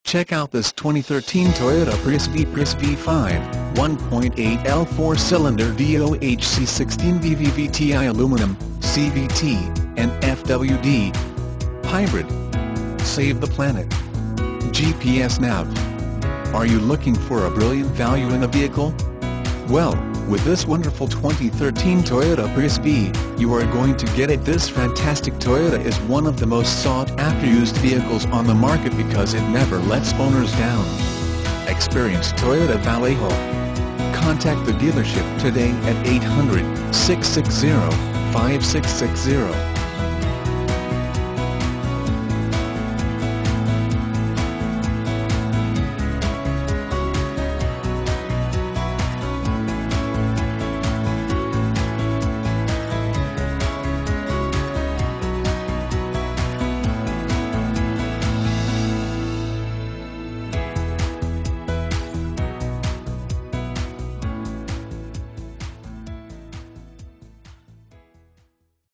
Check out this 2013 Toyota Prius V 5, 1.8L 4-cylinder DOHC 16 VVT-i Aluminum, CVT, and FWD. Hybrid. Save the planet. GPS nav. Are you looking for a brilliant value in a vehicle? Well, with this wonderful 2013 Toyota Prius V, you are going to get it. This fantastic Toyota is one of the most sought-after used vehicles on the market because it never lets owners down. Experience Toyota Vallejo. Contact the dealership today at 800-660-5660.